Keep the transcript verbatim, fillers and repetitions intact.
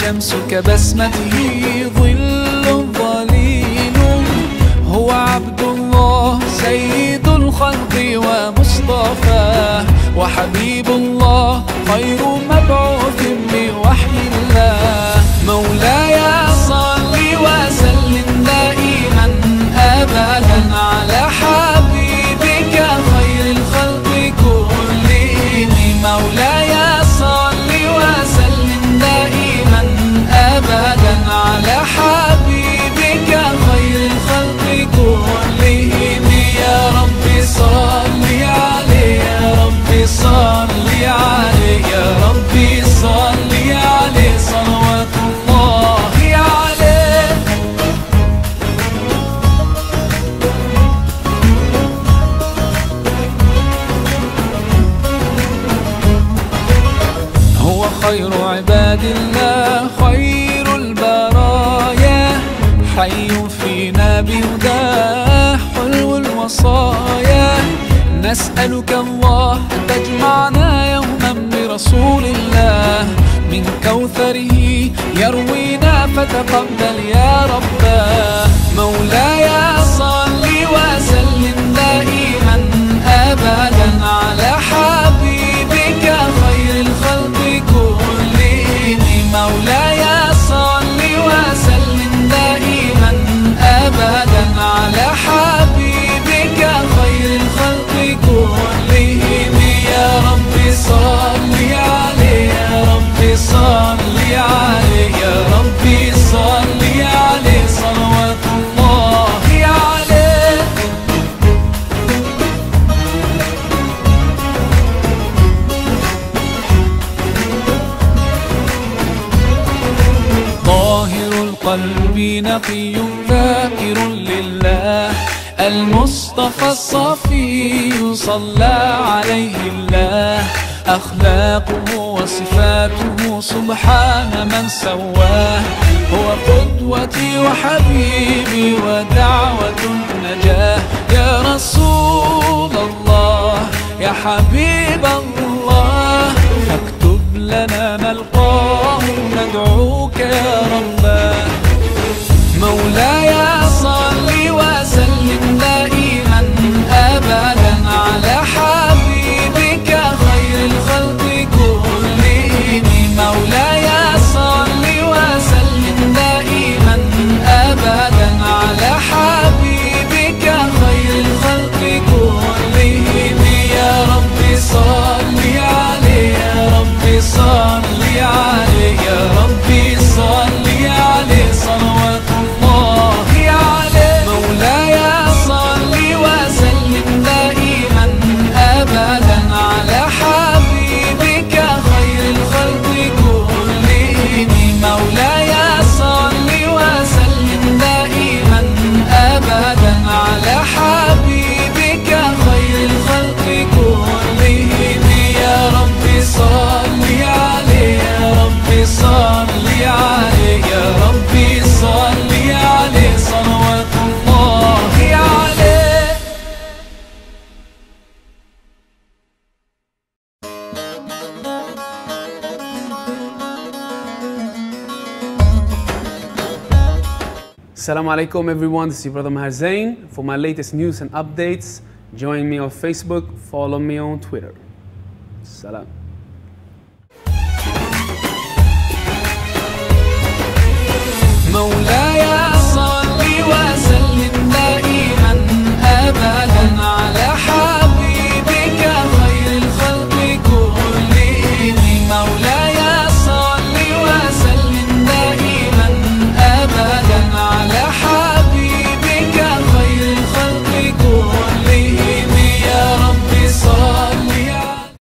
الشمس كبسمته ظل ظليل، هو عبد الله سيد الخلق ومصطفاه، وحبيب الله خير مبعوث بوحي الله. مولاي صل وسلم دائما أبدا على حبيبك خير الخلق كلهم. مولاي صل وسلم دائما أبدا على حبيبك خير الخلق كلهم. يا رب صل عليه، يا رب صل عليه، يا رب صل عليه صلوات الله عليه. هو خير عباد الله خير البرايا، حي فينا بهداه حلو الوصايا. نسألك الله أن تجمعنا يوما برسول الله، من كوثره يروينا فتقبل يا رباه. مولاي صل وسلم دائما أبدا على حبيبك خير الخلق كلهم. مولاي صل وسلم دائما أبدا على حبيبك خير الخلق كلهم. يا رب صل عليه، يا رب صل عليه، يا رب صل عليه صلوات الله عليه. طاهر القلب نقي ذاكر لله، المصطفى الصفي صلى عليه الله. أخلاقه وصفاته سبحان من سواه، هو قدوتي وحبيبي ودعوة النجاة. يا رسول الله يا حبيب الله، فاكتب لنا نلقاه ندعوك يا رباه. مولاي صل وسلم دائما أبدا على حبيبك خير الخلق كلهم. مولاي صل وسلم دائما أبدا على حبيبك خير الخلق كلهم. يا رب صل عليه، يا رب صل عليه، يا رب صل عليه صلوات الله عليه. مولاي صل وسلم دائما أبدا على حبيبك خير الخلق كلهم. مولاي صل وسلم دائما أبدا على حبيبك خير الخلق كلهم. يا رب صل عليه، يا رب صل عليه، يا رب صل عليه صلوات الله عليه. Assalamu alaikum everyone, this is your brother Maher Zain. For my latest news and updates, join me on Facebook, follow me on Twitter. Salam. مولاي